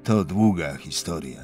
To długa historia.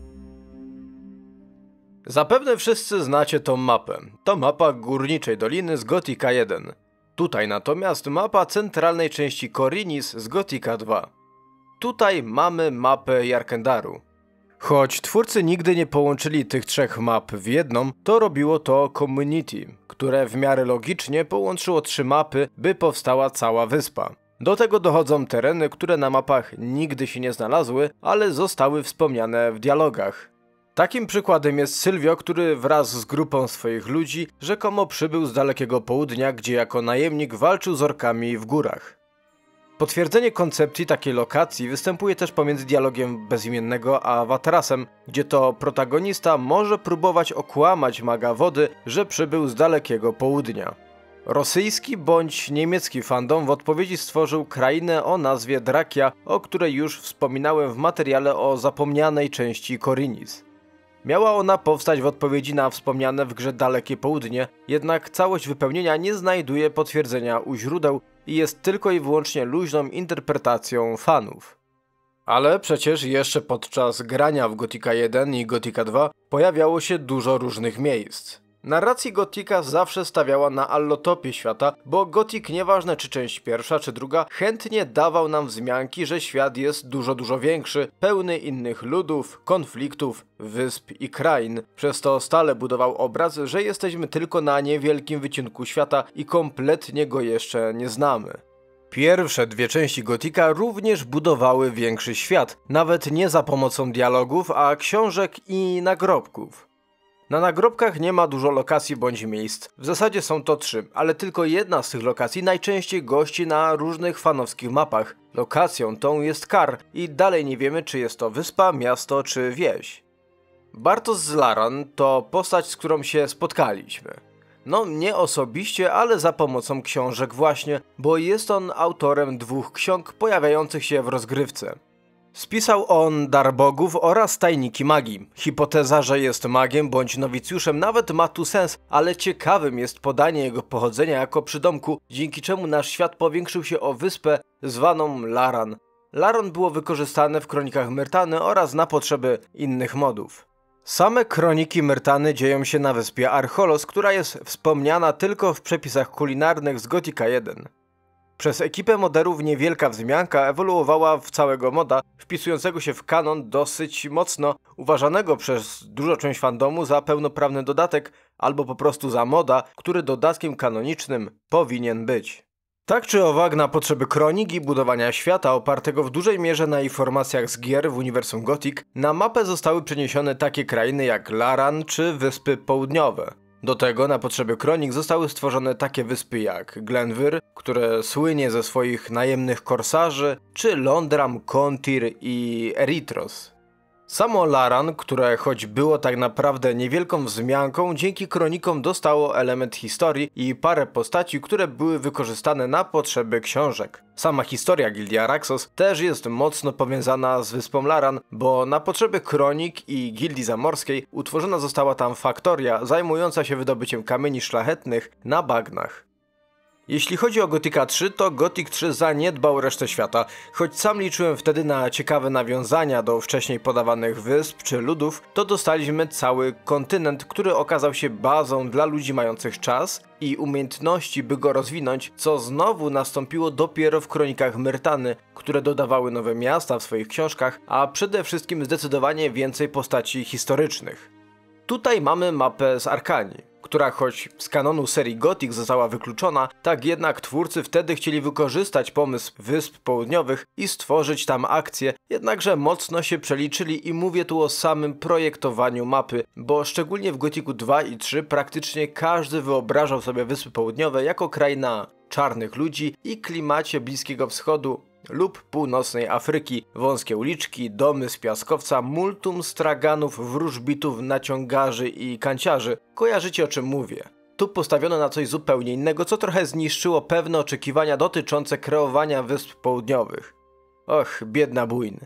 Zapewne wszyscy znacie tą mapę. To mapa Górniczej Doliny z Gotika 1. Tutaj natomiast mapa centralnej części Khorinis z Gotika 2. Tutaj mamy mapę Jarkendaru. Choć twórcy nigdy nie połączyli tych trzech map w jedną, to robiło to Community, które w miarę logicznie połączyło trzy mapy, by powstała cała wyspa. Do tego dochodzą tereny, które na mapach nigdy się nie znalazły, ale zostały wspomniane w dialogach. Takim przykładem jest Sylwio, który wraz z grupą swoich ludzi rzekomo przybył z dalekiego południa, gdzie jako najemnik walczył z orkami w górach. Potwierdzenie koncepcji takiej lokacji występuje też pomiędzy dialogiem bezimiennego a Watrasem, gdzie to protagonista może próbować okłamać maga wody, że przybył z dalekiego południa. Rosyjski bądź niemiecki fandom w odpowiedzi stworzył krainę o nazwie Drakia, o której już wspominałem w materiale o zapomnianej części Khorinis. Miała ona powstać w odpowiedzi na wspomniane w grze Dalekie Południe, jednak całość wypełnienia nie znajduje potwierdzenia u źródeł i jest tylko i wyłącznie luźną interpretacją fanów. Ale przecież jeszcze podczas grania w Gotika 1 i Gotika 2 pojawiało się dużo różnych miejsc. Narracji Gotika zawsze stawiała na allotopie świata, bo Gotik, nieważne czy część pierwsza czy druga, chętnie dawał nam wzmianki, że świat jest dużo większy, pełny innych ludów, konfliktów, wysp i krain. Przez to stale budował obraz, że jesteśmy tylko na niewielkim wycinku świata i kompletnie go jeszcze nie znamy. Pierwsze dwie części Gotika również budowały większy świat, nawet nie za pomocą dialogów, a książek i nagrobków. Na nagrobkach nie ma dużo lokacji bądź miejsc, w zasadzie są to trzy, ale tylko jedna z tych lokacji najczęściej gości na różnych fanowskich mapach. Lokacją tą jest Kar i dalej nie wiemy, czy jest to wyspa, miasto czy wieś. Bartosz z Laran to postać, z którą się spotkaliśmy. No nie osobiście, ale za pomocą książek właśnie, bo jest on autorem dwóch ksiąg pojawiających się w rozgrywce. Spisał on Dar Bogów oraz Tajniki Magii. Hipoteza, że jest magiem bądź nowicjuszem nawet ma tu sens, ale ciekawym jest podanie jego pochodzenia jako przydomku, dzięki czemu nasz świat powiększył się o wyspę zwaną Laran. Laran było wykorzystane w Kronikach Myrtany oraz na potrzeby innych modów. Same Kroniki Myrtany dzieją się na wyspie Archolos, która jest wspomniana tylko w przepisach kulinarnych z Gotika 1. Przez ekipę moderów niewielka wzmianka ewoluowała w całego moda, wpisującego się w kanon dosyć mocno, uważanego przez dużą część fandomu za pełnoprawny dodatek, albo po prostu za moda, który dodatkiem kanonicznym powinien być. Tak czy owak, na potrzeby kroniki budowania świata opartego w dużej mierze na informacjach z gier w uniwersum Gothic, na mapę zostały przeniesione takie krainy jak Laran czy Wyspy Południowe. Do tego na potrzeby kronik zostały stworzone takie wyspy jak Glenwyr, które słynie ze swoich najemnych korsarzy, czy Londram, Kontir i Erytros. Samo Laran, które choć było tak naprawdę niewielką wzmianką, dzięki kronikom dostało element historii i parę postaci, które były wykorzystane na potrzeby książek. Sama historia Gildii Araxos też jest mocno powiązana z wyspą Laran, bo na potrzeby kronik i Gildii Zamorskiej utworzona została tam faktoria zajmująca się wydobyciem kamieni szlachetnych na bagnach. Jeśli chodzi o Gotika 3, to Gothic 3 zaniedbał resztę świata, choć sam liczyłem wtedy na ciekawe nawiązania do wcześniej podawanych wysp czy ludów, to dostaliśmy cały kontynent, który okazał się bazą dla ludzi mających czas i umiejętności, by go rozwinąć, co znowu nastąpiło dopiero w Kronikach Myrtany, które dodawały nowe miasta w swoich książkach, a przede wszystkim zdecydowanie więcej postaci historycznych. Tutaj mamy mapę z Arkanii, która choć z kanonu serii Gothic została wykluczona, tak jednak twórcy wtedy chcieli wykorzystać pomysł Wysp Południowych i stworzyć tam akcję, jednakże mocno się przeliczyli i mówię tu o samym projektowaniu mapy, bo szczególnie w Gothicu 2 i 3 praktycznie każdy wyobrażał sobie Wyspy Południowe jako kraj na czarnych ludzi i klimacie Bliskiego Wschodu lub północnej Afryki, wąskie uliczki, domy z piaskowca, multum straganów, wróżbitów, naciągarzy i kanciarzy. Kojarzycie, o czym mówię. Tu postawiono na coś zupełnie innego, co trochę zniszczyło pewne oczekiwania dotyczące kreowania Wysp Południowych. Och, biedna Bójn.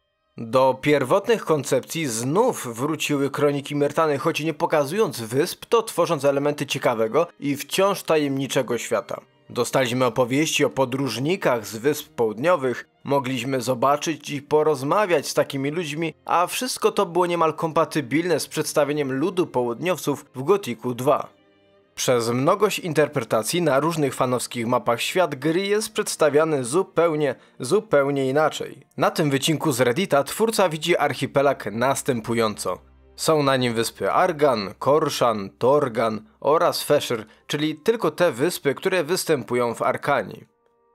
Do pierwotnych koncepcji znów wróciły Kroniki Myrtany, choć nie pokazując wysp, to tworząc elementy ciekawego i wciąż tajemniczego świata. Dostaliśmy opowieści o podróżnikach z Wysp Południowych, mogliśmy zobaczyć i porozmawiać z takimi ludźmi, a wszystko to było niemal kompatybilne z przedstawieniem ludu południowców w Gothicu 2. Przez mnogość interpretacji na różnych fanowskich mapach świat gry jest przedstawiany zupełnie inaczej. Na tym wycinku z Reddita twórca widzi archipelag następująco. Są na nim wyspy Argan, Korshan, Torgan oraz Fesher, czyli tylko te wyspy, które występują w Arkanii.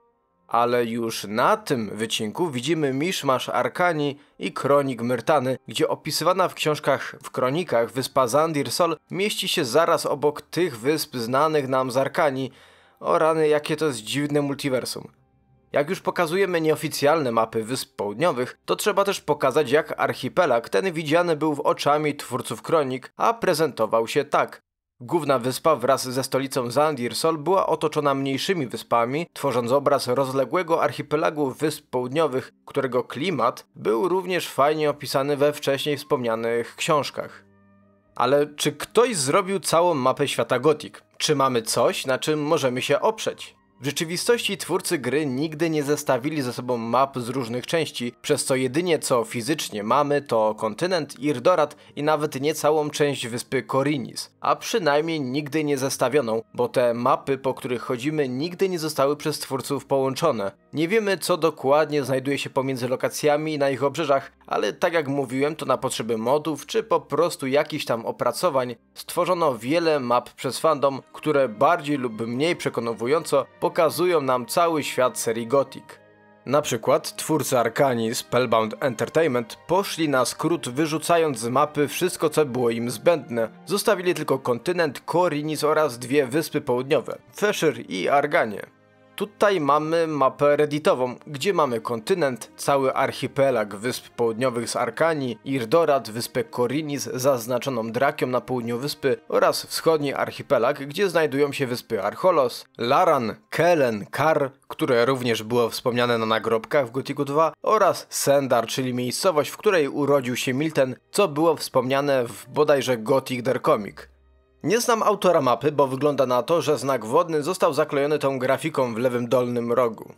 Ale już na tym wycinku widzimy miszmasz Arkanii i kronik Myrtany, gdzie opisywana w książkach w kronikach wyspa Zandir Sol mieści się zaraz obok tych wysp znanych nam z Arkanii. O rany, jakie to jest dziwne multiversum. Jak już pokazujemy nieoficjalne mapy Wysp Południowych, to trzeba też pokazać, jak archipelag ten widziany był w oczami twórców kronik, a prezentował się tak. Główna wyspa wraz ze stolicą Zandir Sol była otoczona mniejszymi wyspami, tworząc obraz rozległego archipelagu Wysp Południowych, którego klimat był również fajnie opisany we wcześniej wspomnianych książkach. Ale czy ktoś zrobił całą mapę świata Gothic? Czy mamy coś, na czym możemy się oprzeć? W rzeczywistości twórcy gry nigdy nie zestawili ze sobą map z różnych części, przez co jedynie co fizycznie mamy to kontynent Irdorat i nawet nie całą część wyspy Korinis, a przynajmniej nigdy nie zestawioną, bo te mapy, po których chodzimy, nigdy nie zostały przez twórców połączone. Nie wiemy, co dokładnie znajduje się pomiędzy lokacjami i na ich obrzeżach, ale tak jak mówiłem, to na potrzeby modów czy po prostu jakichś tam opracowań stworzono wiele map przez fandom, które bardziej lub mniej przekonująco pokazują nam cały świat serii Gothic. Na przykład twórcy Arkanii Spellbound Entertainment poszli na skrót, wyrzucając z mapy wszystko, co było im zbędne. Zostawili tylko kontynent Korinis oraz dwie wyspy południowe, Fesher i Arganie. Tutaj mamy mapę redditową, gdzie mamy kontynent, cały archipelag wysp południowych z Arkanii, Irdorat, wyspę Korinis zaznaczoną Drakią na południu wyspy oraz wschodni archipelag, gdzie znajdują się wyspy Archolos, Laran, Kelen, Kar, które również było wspomniane na nagrobkach w Gothicu 2 oraz Sendar, czyli miejscowość, w której urodził się Milten, co było wspomniane w bodajże Gothic der Comic. Nie znam autora mapy, bo wygląda na to, że znak wodny został zaklejony tą grafiką w lewym dolnym rogu.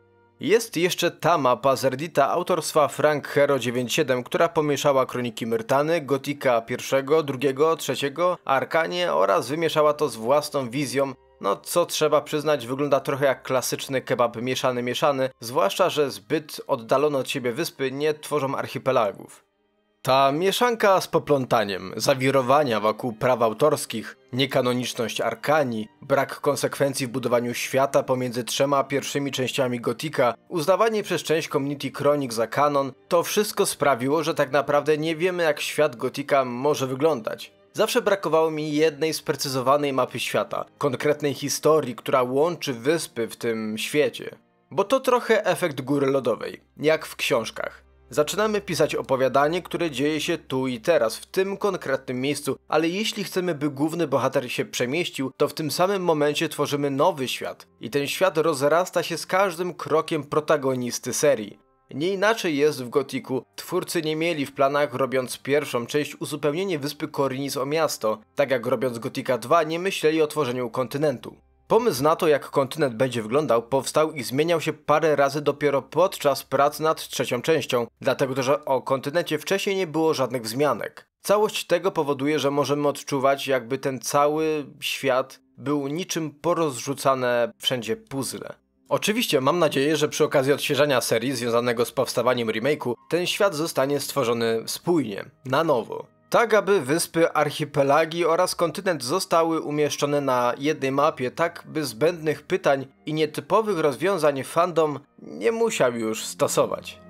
Jest jeszcze ta mapa z Reddita autorstwa Frank Hero 97, która pomieszała kroniki Myrtany, Gothica 1, 2, 3, Arkanię oraz wymieszała to z własną wizją. No co trzeba przyznać, wygląda trochę jak klasyczny kebab mieszany, zwłaszcza że zbyt oddalone od siebie wyspy nie tworzą archipelagów. Ta mieszanka z poplątaniem, zawirowania wokół praw autorskich, niekanoniczność Arkanii, brak konsekwencji w budowaniu świata pomiędzy trzema pierwszymi częściami Gothica, uznawanie przez część community kronik za kanon, to wszystko sprawiło, że tak naprawdę nie wiemy, jak świat Gothica może wyglądać. Zawsze brakowało mi jednej sprecyzowanej mapy świata, konkretnej historii, która łączy wyspy w tym świecie. Bo to trochę efekt góry lodowej, jak w książkach. Zaczynamy pisać opowiadanie, które dzieje się tu i teraz, w tym konkretnym miejscu, ale jeśli chcemy, by główny bohater się przemieścił, to w tym samym momencie tworzymy nowy świat. I ten świat rozrasta się z każdym krokiem protagonisty serii. Nie inaczej jest w Gothicu. Twórcy nie mieli w planach, robiąc pierwszą część, uzupełnienie wyspy Korinis o miasto. Tak jak robiąc Gothica 2 nie myśleli o tworzeniu kontynentu. Pomysł na to, jak kontynent będzie wyglądał, powstał i zmieniał się parę razy dopiero podczas prac nad trzecią częścią, dlatego że o kontynencie wcześniej nie było żadnych wzmianek. Całość tego powoduje, że możemy odczuwać, jakby ten cały świat był niczym porozrzucane wszędzie puzzle. Oczywiście mam nadzieję, że przy okazji odświeżania serii związanego z powstawaniem remake'u, ten świat zostanie stworzony spójnie, na nowo. Tak, aby wyspy, archipelagi oraz kontynent zostały umieszczone na jednej mapie, tak by zbędnych pytań i nietypowych rozwiązań fandom nie musiał już stosować.